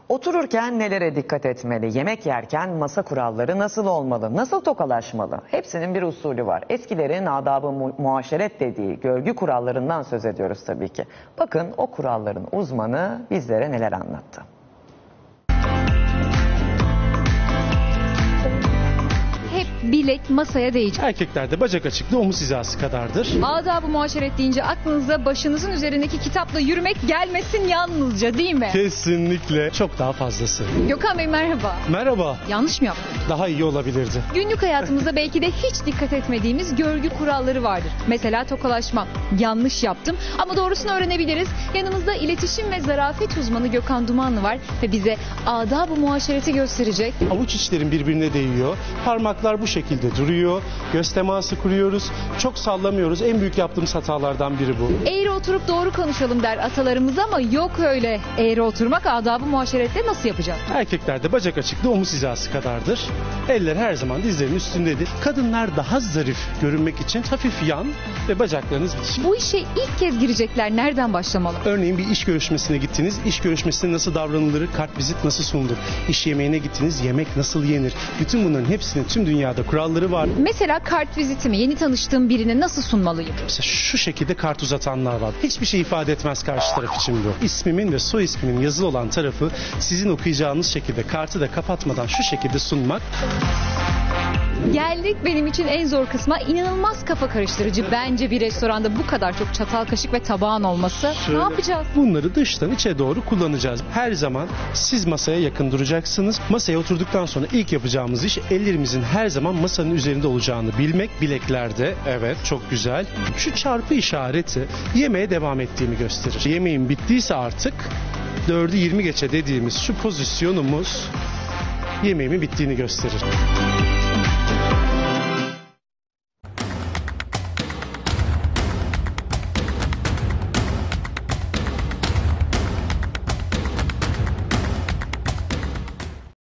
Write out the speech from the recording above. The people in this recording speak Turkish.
Otururken nelere dikkat etmeli? Yemek yerken masa kuralları nasıl olmalı? Nasıl tokalaşmalı? Hepsinin bir usulü var. Eskilerin adab-ı muaşeret dediği görgü kurallarından söz ediyoruz tabii ki. Bakın o kuralların uzmanı bizlere neler anlattı. Bilek masaya değecek. Erkeklerde bacak açıklığı omuz hizası kadardır. Adab-ı muaşeret deyince aklınıza başınızın üzerindeki kitapla yürümek gelmesin yalnızca, değil mi? Kesinlikle çok daha fazlası. Gökhan Bey merhaba. Merhaba. Yanlış mı yaptım? Daha iyi olabilirdi. Günlük hayatımızda belki de hiç dikkat etmediğimiz görgü kuralları vardır. Mesela tokalaşma. Yanlış yaptım ama doğrusunu öğrenebiliriz. Yanımızda iletişim ve zarafet uzmanı Gökhan Dumanlı var ve bize adab-ı muaşereti gösterecek. Avuç içlerin birbirine değiyor. Parmaklar bu şekilde duruyor. Göz teması kuruyoruz. Çok sallamıyoruz. En büyük yaptığımız hatalardan biri bu. Eğri oturup doğru konuşalım der atalarımız ama yok öyle. Eğri oturmak adab-ı muaşerette nasıl yapacağız? Erkeklerde bacak açıklığı omuz hizası kadardır. Eller her zaman dizlerin üstündedir. Kadınlar daha zarif görünmek için hafif yan ve bacaklarınız bitişik. Bu işe ilk kez girecekler nereden başlamalı? Örneğin bir iş görüşmesine gittiniz. İş görüşmesinde nasıl davranılır, kartvizit nasıl sunulur? İş yemeğine gittiniz, yemek nasıl yenir? Bütün bunların hepsinin tüm dünyada kuralları var. Mesela kartvizitimi yeni tanıştığım birine nasıl sunmalıyım? Mesela şu şekilde kart uzatanlar var. Hiçbir şey ifade etmez karşı taraf için bu. İsmimin ve soy ismimin yazılı olan tarafı sizin okuyacağınız şekilde kartı da kapatmadan şu şekilde sunmak. Geldik benim için en zor kısma. İnanılmaz kafa karıştırıcı. Bence bir restoranda bu kadar çok çatal, kaşık ve tabağın olması. Şöyle, ne yapacağız? Bunları dıştan içe doğru kullanacağız. Her zaman siz masaya yakın duracaksınız. Masaya oturduktan sonra ilk yapacağımız iş ellerimizin her zaman masanın üzerinde olacağını bilmek. Bileklerde, evet, çok güzel. Şu çarpı işareti yemeğe devam ettiğimi gösterir. Yemeğin bittiyse artık 4'ü 20 geçe dediğimiz şu pozisyonumuz yemeğimin bittiğini gösterir.